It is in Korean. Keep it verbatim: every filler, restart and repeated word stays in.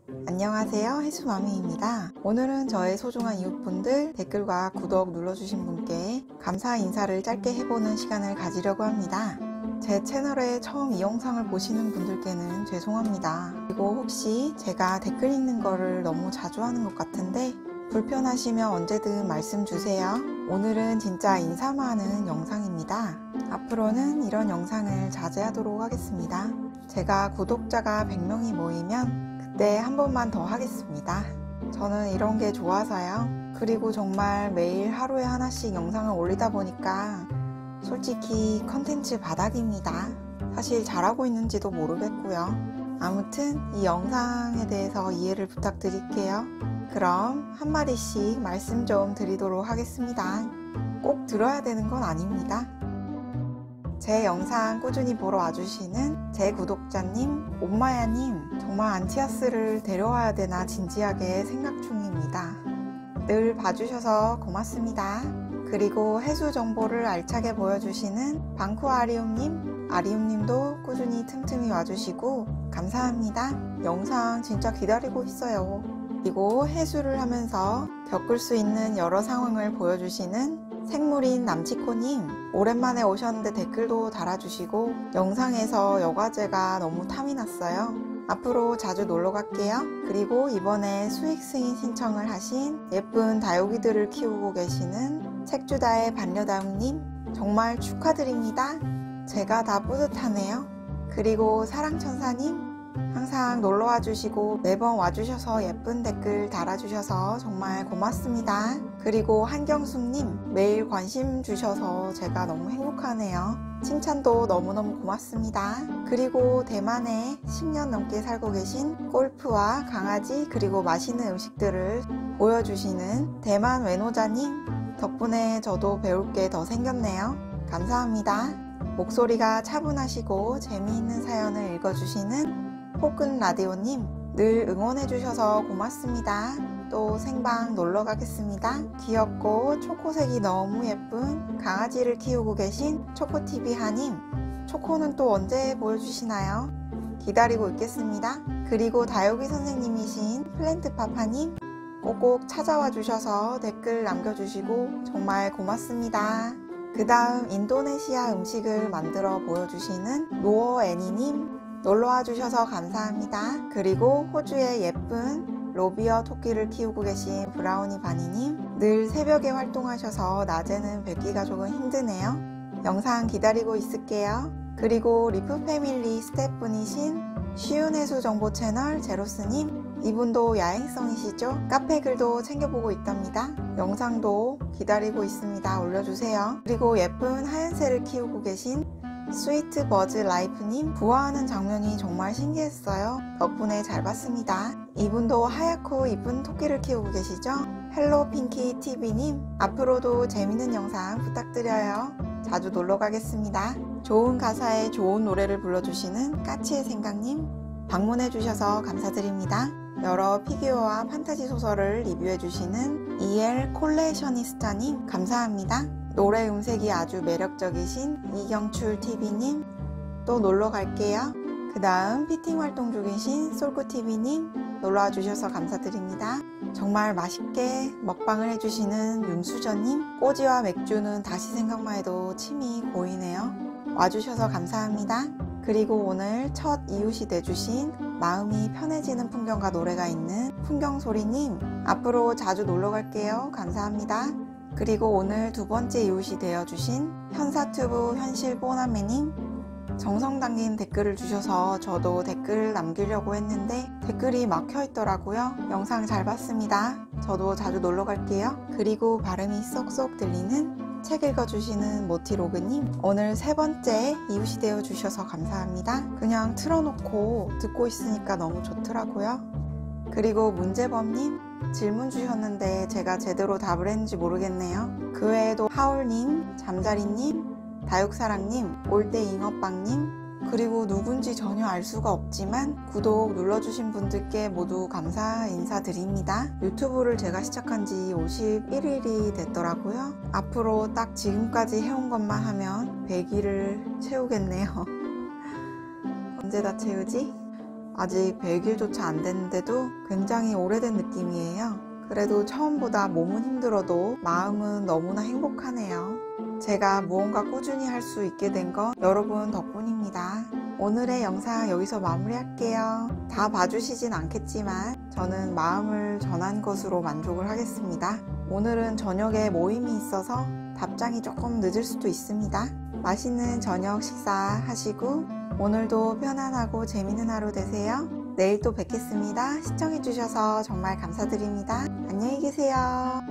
안녕하세요, 해수마미입니다. 오늘은 저의 소중한 이웃분들 댓글과 구독 눌러주신 분께 감사 인사를 짧게 해보는 시간을 가지려고 합니다. 제 채널에 처음 이 영상을 보시는 분들께는 죄송합니다. 그리고 혹시 제가 댓글 읽는 거를 너무 자주 하는 것 같은데 불편하시면 언제든 말씀 주세요. 오늘은 진짜 인사만 하는 영상입니다. 앞으로는 이런 영상을 자제하도록 하겠습니다. 제가 구독자가 백 명이 모이면 그때 한 번만 더 하겠습니다. 저는 이런 게 좋아서요. 그리고 정말 매일 하루에 하나씩 영상을 올리다 보니까 솔직히 컨텐츠 바닥입니다. 사실 잘하고 있는지도 모르겠고요. 아무튼 이 영상에 대해서 이해를 부탁드릴게요. 그럼 한마디씩 말씀 좀 드리도록 하겠습니다. 꼭 들어야 되는 건 아닙니다. 제 영상 꾸준히 보러 와주시는 제 구독자님, 옴마야님, 정말 안티아스를 데려와야 되나 진지하게 생각 중입니다. 늘 봐주셔서 고맙습니다. 그리고 해수 정보를 알차게 보여주시는 방쿠아리움님, 아리움님도 꾸준히 틈틈이 와주시고 감사합니다. 영상 진짜 기다리고 있어요. 그리고 해수를 하면서 겪을 수 있는 여러 상황을 보여주시는 생물인 남치코님, 오랜만에 오셨는데 댓글도 달아주시고 영상에서 여과제가 너무 탐이 났어요. 앞으로 자주 놀러 갈게요. 그리고 이번에 수익 승인 신청을 하신 예쁜 다육이들을 키우고 계시는 책주다의 반려다육님, 정말 축하드립니다. 제가 다 뿌듯하네요. 그리고 사랑천사님, 항상 놀러 와주시고 매번 와주셔서 예쁜 댓글 달아주셔서 정말 고맙습니다. 그리고 한경숙님, 매일 관심 주셔서 제가 너무 행복하네요. 칭찬도 너무너무 고맙습니다. 그리고 대만에 십 년 넘게 살고 계신 골프와 강아지 그리고 맛있는 음식들을 보여주시는 대만 외노자님, 덕분에 저도 배울 게 더 생겼네요. 감사합니다. 목소리가 차분하시고 재미있는 사연을 읽어주시는 포근 라디오님, 늘 응원해주셔서 고맙습니다. 또 생방 놀러 가겠습니다. 귀엽고 초코색이 너무 예쁜 강아지를 키우고 계신 초코티비 하님, 초코는 또 언제 보여주시나요? 기다리고 있겠습니다. 그리고 다육이 선생님이신 플랜트파파님, 꼭꼭 찾아와 주셔서 댓글 남겨주시고 정말 고맙습니다. 그 다음 인도네시아 음식을 만들어 보여주시는 노어 애니님, 놀러와 주셔서 감사합니다. 그리고 호주의 예쁜 로비어 토끼를 키우고 계신 브라우니 바니님, 늘 새벽에 활동하셔서 낮에는 뵙기가 조금 힘드네요. 영상 기다리고 있을게요. 그리고 리프 패밀리 스태프분이신 쉬운 해수 정보 채널 제로스님, 이분도 야행성이시죠? 카페 글도 챙겨보고 있답니다. 영상도 기다리고 있습니다. 올려주세요. 그리고 예쁜 하얀새를 키우고 계신 스위트 버즈 라이프님, 부화하는 장면이 정말 신기했어요. 덕분에 잘 봤습니다. 이분도 하얗고 이쁜 토끼를 키우고 계시죠? 헬로 핑키 티비님, 앞으로도 재밌는 영상 부탁드려요. 자주 놀러 가겠습니다. 좋은 가사에 좋은 노래를 불러주시는 까치의 생각님, 방문해주셔서 감사드립니다. 여러 피규어와 판타지 소설을 리뷰해주시는 이엘 콜레셔니스타님, 감사합니다. 노래 음색이 아주 매력적이신 이경출 티비님, 또 놀러 갈게요. 그 다음 피팅 활동 중이신 솔코티비님, 놀러와 주셔서 감사드립니다. 정말 맛있게 먹방을 해주시는 윤수저님, 꼬지와 맥주는 다시 생각만 해도 침이 고이네요. 와주셔서 감사합니다. 그리고 오늘 첫 이웃이 돼주신 마음이 편해지는 풍경과 노래가 있는 풍경소리님, 앞으로 자주 놀러 갈게요. 감사합니다. 그리고 오늘 두 번째 이웃이 되어주신 현사튜브 현실뽀나매님, 정성 담긴 댓글을 주셔서 저도 댓글 남기려고 했는데 댓글이 막혀 있더라고요. 영상 잘 봤습니다. 저도 자주 놀러 갈게요. 그리고 발음이 쏙쏙 들리는 책 읽어주시는 모티로그님, 오늘 세 번째 이웃이 되어주셔서 감사합니다. 그냥 틀어놓고 듣고 있으니까 너무 좋더라고요. 그리고 문재범님, 질문 주셨는데 제가 제대로 답을 했는지 모르겠네요. 그 외에도 하울님, 잠자리님, 다육사랑님, 올때잉어빵님, 그리고 누군지 전혀 알 수가 없지만 구독 눌러주신 분들께 모두 감사 인사드립니다. 유튜브를 제가 시작한 지 오십일 일이 됐더라고요. 앞으로 딱 지금까지 해온 것만 하면 백 일을 채우겠네요. 언제 다 채우지? 아직 백 일조차 안 됐는데도 굉장히 오래된 느낌이에요. 그래도 처음보다 몸은 힘들어도 마음은 너무나 행복하네요. 제가 무언가 꾸준히 할 수 있게 된 건 여러분 덕분입니다. 오늘의 영상 여기서 마무리할게요. 다 봐주시진 않겠지만 저는 마음을 전한 것으로 만족을 하겠습니다. 오늘은 저녁에 모임이 있어서 답장이 조금 늦을 수도 있습니다. 맛있는 저녁 식사하시고 오늘도 편안하고 재밌는 하루 되세요. 내일 또 뵙겠습니다. 시청해주셔서 정말 감사드립니다. 안녕히 계세요.